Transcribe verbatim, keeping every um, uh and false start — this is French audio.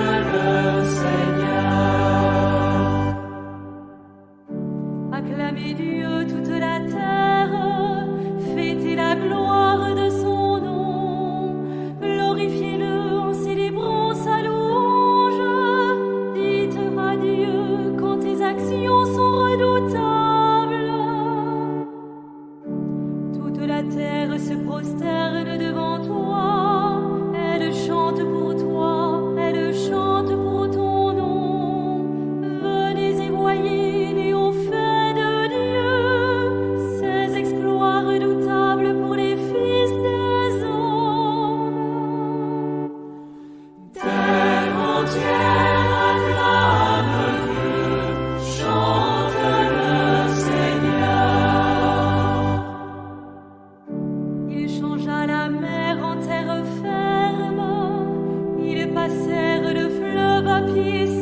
le Seigneur. Acclamez Dieu toute la terre, fêtez la gloire de son nom, glorifiez-le en célébrant sa louange, dites à Dieu quand tes actions sont redoutables. Toute la terre se prosterne devant toi, elle chante pour toi, elle chante pour ton nom. Venez et voyez les hauts faits de Dieu, ses exploits redoutables pour les fils des hommes. Terre entière acclame Dieu, chante le Seigneur. Il changea la mer en terre ferme, ils passèrent le fleuve à pied